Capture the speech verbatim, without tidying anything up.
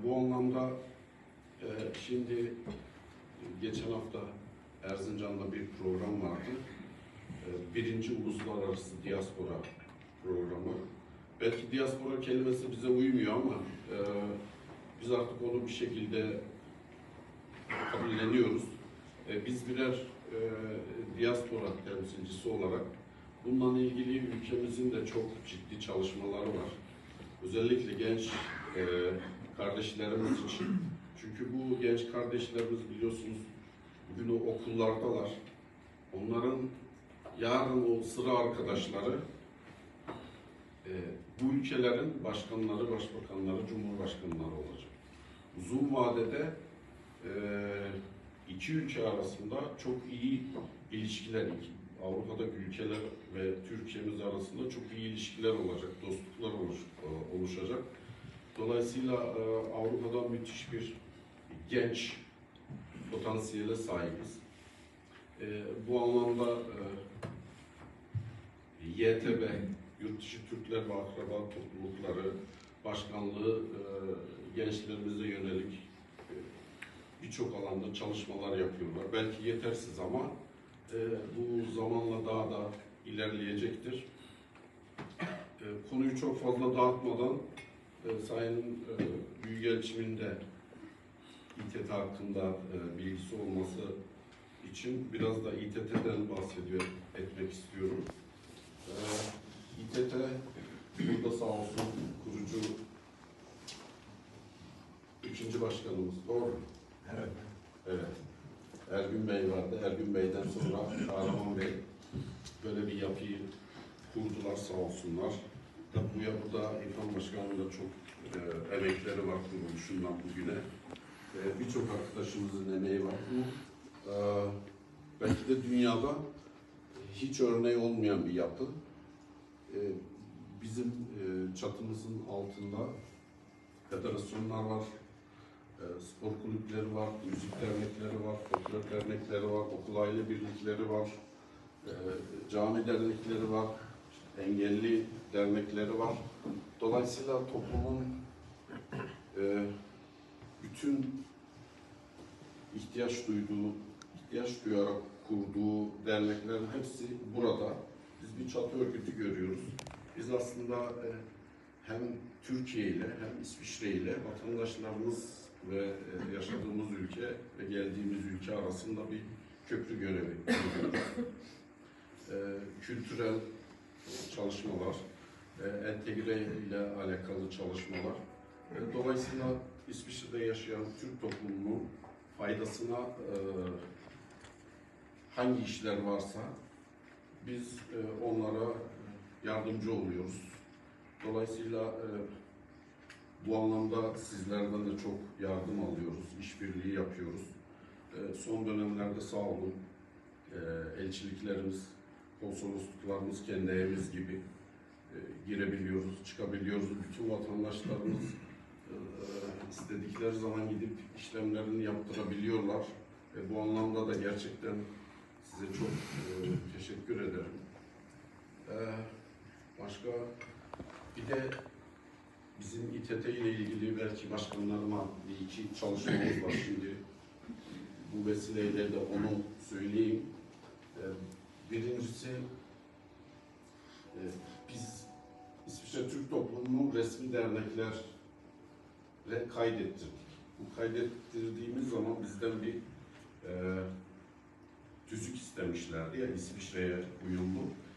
bu anlamda e, şimdi geçen hafta Erzincan'da bir program vardı. E, birinci Uluslararası Diaspora Programı. Belki diaspora kelimesi bize uymuyor ama e, biz artık onu bir şekilde kabulleniyoruz. E, biz birer e, diaspora temsilcisi olarak bununla ilgili ülkemizin de çok ciddi çalışmaları var. Özellikle genç e, kardeşlerimiz için. Çünkü bu genç kardeşlerimiz biliyorsunuz bugün o okullardalar. Onların yarın o sıra arkadaşları e, bu ülkelerin başkanları, başbakanları, cumhurbaşkanları olacak. Uzun vadede e, iki ülke arasında çok iyi ilişkiler, Avrupa'daki ülkeler ve Türkiye'miz arasında çok iyi ilişkiler olacak, dostluklar oluş, oluşacak. Dolayısıyla e, Avrupa'da müthiş bir genç potansiyele sahibiz. E, bu anlamda e, Y T B, Yurtdışı Türkler ve Akraba Toplulukları Başkanlığı e, gençlerimize yönelik e, birçok alanda çalışmalar yapıyorlar. Belki yetersiz ama e, bu zamanla daha da ilerleyecektir. E, konuyu çok fazla dağıtmadan e, Sayın e, Büyükelçimin de İ T T hakkında e, bilgisi olması için biraz da İ T T'den bahsediyor etmek istiyorum. E, İ T T burada sağ olsun kurucu ikinci başkanımız, doğru mu? Evet. Evet. Ergün Bey vardı. Ergün Bey'den sonra Kahraman Bey böyle bir yapıyı kurdular sağ olsunlar. Tabi bu yapıda İlhan Başkan'ın da çok e, emekleri var kuruluşundan bugüne. E, Birçok arkadaşımızın emeği var. Bu e, belki de dünyada hiç örneği olmayan bir yapı. E, bizim e, çatımızın altında federasyonlar var. Spor kulüpleri var, müzik dernekleri var, folklor dernekleri var, okul aile birlikleri var, cami dernekleri var, engelli dernekleri var. Dolayısıyla toplumun bütün ihtiyaç duyduğu, ihtiyaç duyarak kurduğu derneklerin hepsi burada. Biz bir çatı örgütü görüyoruz. Biz aslında hem Türkiye ile hem İsviçre ile vatandaşlarımız ve yaşadığımız ülke ve geldiğimiz ülke arasında bir köprü görevi yapıyoruz. e, kültürel çalışmalar, e, entegre ile alakalı çalışmalar. E, dolayısıyla İsviçre'de yaşayan Türk toplumunun faydasına e, hangi işler varsa biz e, onlara yardımcı oluyoruz. Dolayısıyla e, bu anlamda sizlerden de çok yardım alıyoruz, işbirliği yapıyoruz. E, son dönemlerde sağ olun, e, elçiliklerimiz, konsolosluklarımız kendi evimiz gibi e, girebiliyoruz, çıkabiliyoruz. Bütün vatandaşlarımız e, istedikleri zaman gidip işlemlerini yaptırabiliyorlar. E, bu anlamda da gerçekten size çok e, teşekkür ederim. E, başka bir de bizim İ T T ile ilgili belki başkanlarıma bir iki çalışmamız var şimdi. Bu vesileyle de onu söyleyeyim. Birincisi, biz İsviçre Türk Toplumu'nu resmi derneklere kaydettirdik. Bu kaydettirdiğimiz zaman bizden bir e, tüzük istemişlerdi ya İsviçre'ye uyumlu.